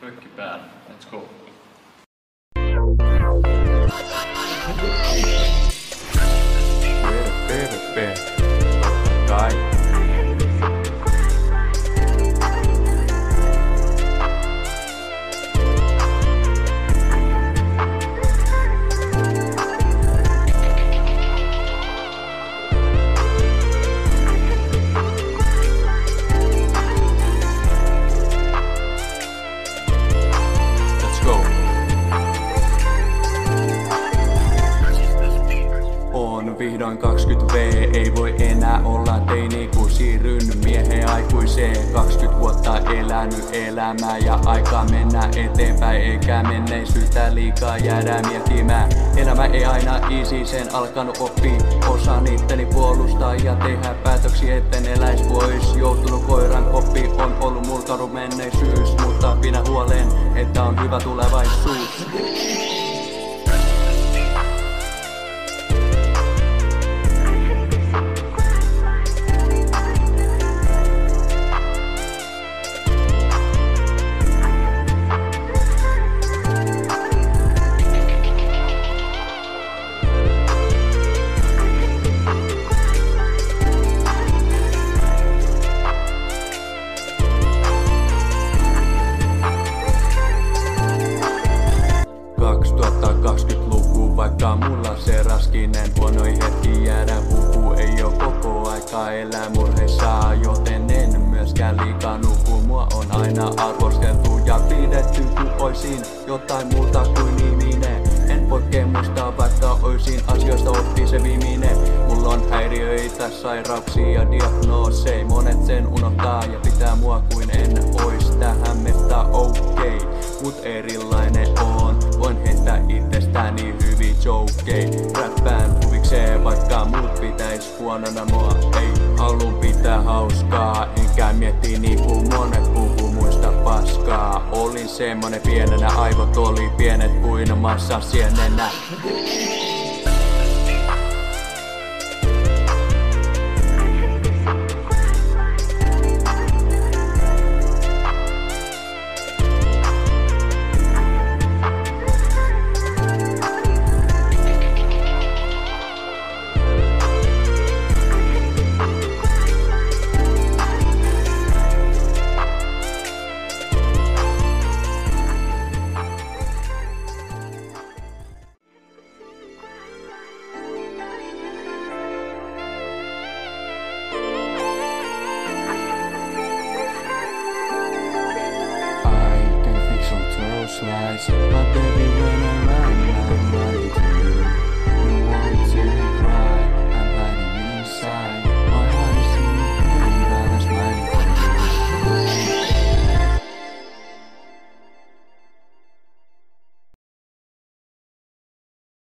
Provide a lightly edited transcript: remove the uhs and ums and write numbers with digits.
Rökki päällä. Let's go. Vihdoin 20V, ei voi enää olla teini, kun siirryn miehen aikuiseen. 20 vuotta elänyt elämää ja aika mennä eteenpäin, eikä menneisyyttä liikaa jäädä miettimään. Elämä ei aina easy, sen alkanut oppii. Osaan itteni puolustaa ja tehdä päätöksiä, etten eläis pois. Joutunut koiran koppi, on ollut mulla karu menneisyys, mutta pidä huolen, että on hyvä tulevaisuus. Vaikka mulla se raskinen huonoi hetki jäädä huku, ei oo koko aika elää murheissa, joten en myöskään liikaa nuku. Mua on aina arvosteltu ja pidetty, kun oisin jotain muuta kuin niminen. En poikkea musta, vaikka oisin asioista oppi se viimeinen. Mulla on häiriöitä, sairauksia ja diagnoosei. Monet sen unohtaa ja pitää mua kuin en ois tähän mesta okei. Mut erilainen on, voin heittää itsestäni hyvin jokei. Räppään huvikseen, vaikka muut pitäis huonona mua. Ei halun pitää hauskaa, enkä mietti niinku monet puhuu muista paskaa. Olin semmonen pienenä, aivot oli pienet kuin massa sienenä. Slice. My baby when I